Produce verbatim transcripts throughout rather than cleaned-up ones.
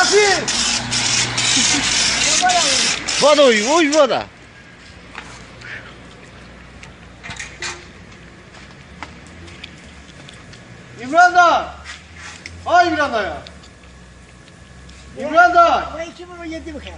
아씨! 봐도 오 이거다. İmran'dan! Ay İmran'dan ya! İmran'dan! Bu iki bin on yedi bakayım.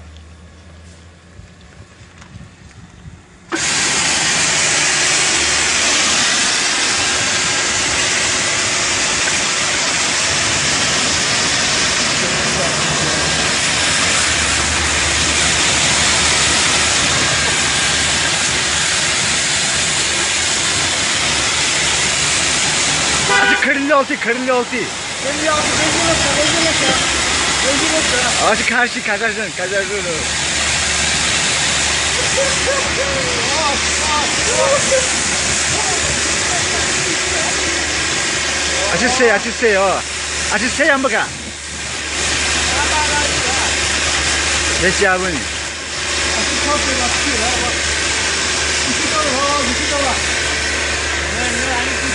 아직 karınlı olti, karınlı olti. Sen ya, rezil etme, rezil etme. Rezil etme. 아직 karşı kazarsın, kazarsın. 아주세요, 아주세요. 아주세요 한번 가. 예시 아버님. Asıl kalkıyor, asıl ya. Bak. İki tane var, iki tane var. Ne, ne, hani